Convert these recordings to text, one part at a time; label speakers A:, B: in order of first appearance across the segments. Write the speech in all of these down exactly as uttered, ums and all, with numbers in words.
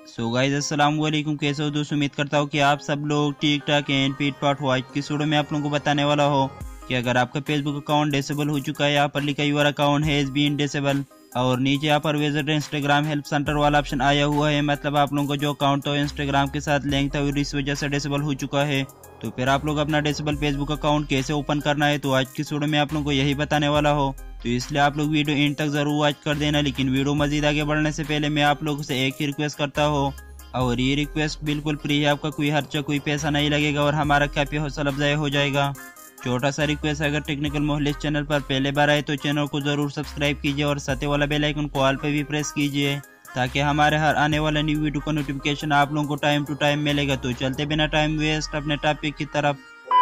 A: So guys अस्सलाम वालेकुम, कैसे हो दोस्तों। उम्मीद करता हूँ कि आप सब लोग ठीक ठाक हैं। पीट पाट हो, आज की वीडियो में आप लोगों को बताने वाला हो कि अगर आपका फेसबुक अकाउंट डिसेबल हो चुका है, यहाँ पर लिखा your account has been disable और नीचे यहाँ पर विजिट इंस्टाग्राम हेल्प सेंटर वाला ऑप्शन आया हुआ है। मतलब आप लोगों का जो अकाउंट था इंस्टाग्राम के साथ लिंक था और इस वजह से डिसेबल हो चुका है। तो फिर आप लोग अपना डिसेबल फेसबुक अकाउंट कैसे ओपन करना है, तो आज की वीडियो में आप लोगों को यही बताने वाला हो। तो इसलिए आप लोग वीडियो एंड तक जरूर वॉच कर देना। लेकिन वीडियो मजीद आगे बढ़ने से पहले मैं आप लोगों से एक ही रिक्वेस्ट करता हूँ, और ये रिक्वेस्ट बिल्कुल फ्री है, आपका कोई खर्चा कोई पैसा नहीं लगेगा और हमारा काफ़ी हौसला अफजाई हो जाएगा। छोटा सा रिक्वेस्ट, अगर टेक्निकल मोहल्लिस चैनल पर पहले बार आए तो चैनल को जरूर सब्सक्राइब कीजिए और साथ वाला बेल आइकन को ऑल पे भी प्रेस कीजिए, ताकि हमारे हर आने वाला न्यू वीडियो का नोटिफिकेशन आप लोगों को टाइम टू टाइम मिलेगा। तो चलते बिना टाइम वेस्ट अपने टॉपिक की तरफ।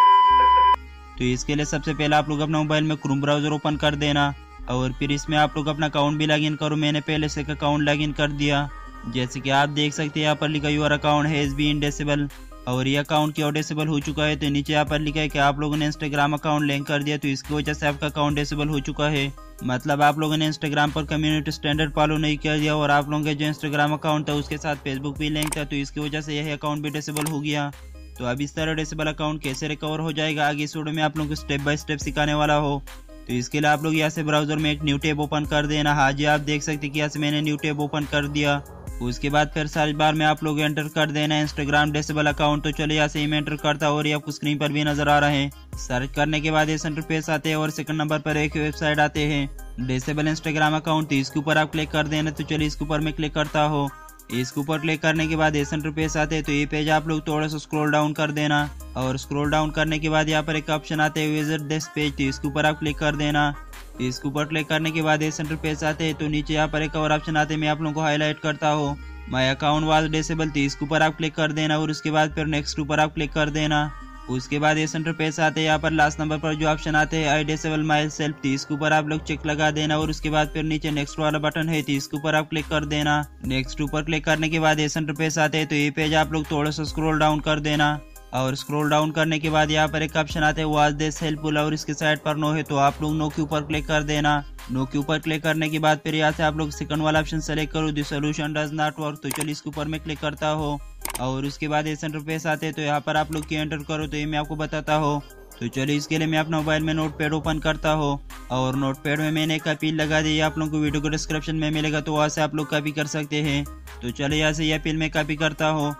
A: तो इसके लिए सबसे पहले आप लोग अपना मोबाइल में क्रोम ब्राउजर ओपन कर देना और फिर इसमें आप लोग अपना अकाउंट भी लॉगिन करो। मैंने पहले से अकाउंट लॉगिन कर दिया। जैसे कि आप देख सकते हैं यहाँ पर लिखा your account has been disable और ये अकाउंट क्यों डिसेबल हो चुका है, तो नीचे यहाँ पर लिखा है कि आप लोगों ने इंस्टाग्राम अकाउंट लिंक कर दिया, तो इसकी वजह से आपका अकाउंट डिसेबल हो चुका है। मतलब आप लोगों ने इंस्टाग्राम पर कम्युनिटी स्टैंडर्ड फॉलो नहीं किया दिया और आप लोगों का जो इंस्टाग्राम अकाउंट था उसके साथ फेसबुक भी लिंक था, तो इसकी वजह से यही अकाउंट भी डिसेबल हो गया। तो अब इस तरह डिसेबल अकाउंट कैसे रिकवर हो जाएगा, आगे इस वीडियो में आप लोगों को स्टेप बाय स्टेप सिखाने वाला हो। तो इसके लिए आप लोग यहाँ से ब्राउजर में एक न्यू टैब ओपन कर देना। हाँ जी, आप देख सकते हैं कि यहाँ से मैंने न्यू टैब ओपन कर दिया। उसके बाद फिर सर्च बार में आप लोग एंटर कर देना इंस्टाग्राम डिसेबल अकाउंट। तो चलिए यहाँ से एंटर करता और ये आपको स्क्रीन पर भी नजर आ रहे हैं। सर्च करने के बाद इस इंटरफेस आते हैं और सेकंड नंबर पर एक वेबसाइट आते हैं डिसेबल इंस्टाग्राम अकाउंट, तो इसके ऊपर आप क्लिक कर देना। तो चलिए इसके ऊपर मैं क्लिक करता हूँ। इसके ऊपर क्लिक करने के बाद इस इंटरफेस आते हैं, तो ये पेज आप लोग थोड़ा सा स्क्रॉल डाउन कर देना और स्क्रॉल डाउन करने के बाद यहाँ पर एक ऑप्शन आते हैं विजिट दिस पेज, तो इसके ऊपर आप क्लिक कर देना। इसके ऊपर क्लिक करने के बाद इस इंटरफेस आते हैं, तो नीचे यहाँ पर एक और ऑप्शन आते हैं, मैं आप लोगों को हाईलाइट करता हूँ माय अकाउंट वाज डिसेबल, तो इसके ऊपर आप क्लिक कर देना और उसके बाद फिर नेक्स्ट ऊपर आप क्लिक कर देना। उसके बाद इस इंटरफेस आते हैं, यहाँ पर लास्ट नंबर पर जो ऑप्शन आते हैं आई डिसेबल माई सेल्फ, तो इसके ऊपर आप लोग चेक लगा देना और उसके बाद फिर नीचे नेक्स्ट वाला बटन है, तो इसके ऊपर आप क्लिक कर देना। नेक्स्ट ऊपर क्लिक करने के बाद इस इंटरफेस आते हैं, तो ये पेज आप लोग थोड़ा सा स्क्रॉल डाउन कर देना और स्क्रॉल डाउन करने के बाद यहाँ पर एक ऑप्शन आता है वाज दिस हेल्पफुल और इसके साइड पर नो है, तो आप लोग नो के ऊपर क्लिक कर देना। नो के ऊपर क्लिक करने के बाद फिर यहाँ से आप लोग सेकंड वाला ऑप्शन सेलेक्ट करो the solution does not work, तो चलिए इसके ऊपर मैं क्लिक करता हूँ और उसके बाद इस इंटरफेस आते हैं, तो यहाँ पर आप लोग की एंटर करो, तो ये मैं आपको बताता हूँ। तो चलिए इसके लिए मैं अपना मोबाइल में नोटपैड ओपन करता हूँ और नोटपैड में मैंने एक अपील लगा दी, आप लोगों को वीडियो को डिस्क्रिप्शन में मिलेगा, तो वहाँ से आप लोग कॉपी कर सकते हैं। तो चलिए यहाँ से ये अपील मैं कॉपी करता हूँ।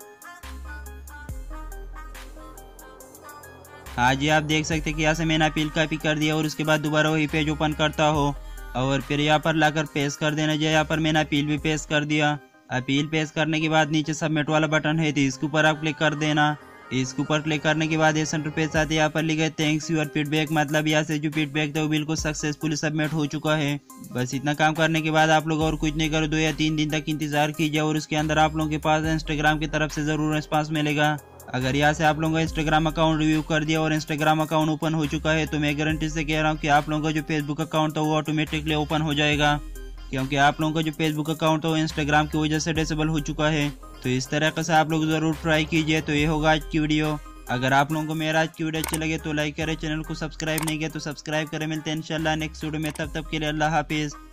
A: हाँ जी, आप देख सकते हैं कि यहाँ से मैंने अपील कॉपी कर दिया और उसके बाद दोबारा वही पेज ओपन करता हो और फिर यहाँ पर लाकर पेस्ट कर देना। जो यहाँ पर मैंने अपील भी पेस्ट कर दिया। अपील पेस्ट करने के बाद नीचे सबमिट वाला बटन है, तो इसके ऊपर आप क्लिक कर देना। इसके ऊपर क्लिक करने के बाद इस इंटरफेस आते यहाँ पर लिखा है थैंक्स यूर फीडबैक, मतलब यहाँ से जो फीडबैक था वो बिल्कुल सक्सेसफुली सबमिट हो चुका है। बस इतना काम करने के बाद आप लोग और कुछ नहीं करो, दो या तीन दिन तक इंतजार कीजिए और उसके अंदर आप लोगों के पास इंस्टाग्राम की तरफ से जरूर रिस्पांस मिलेगा। अगर यहाँ से आप लोगों का इंस्टाग्राम अकाउंट रिव्यू कर दिया और इंस्टाग्राम अकाउंट ओपन हो चुका है, तो मैं गारंटी से कह रहा हूँ कि आप लोगों का जो फेसबुक अकाउंट था वो ऑटोमेटिकली ओपन हो जाएगा, क्योंकि आप लोगों का जो फेसबुक अकाउंट था वो इंस्टाग्राम की वजह से डिसेबल हो चुका है। तो इस तरह से आप लोग जरूर ट्राई कीजिए। तो ये होगा आज की वीडियो। अगर आप लोगों को मेरा आज की वीडियो अच्छी लगे तो लाइक करें, चैनल को सब्सक्राइब नहीं किया तो सब्सक्राइब करें। मिलते हैं इंशाल्लाह नेक्स्ट वीडियो में, तब तक के लिए अल्लाह हाफिज़।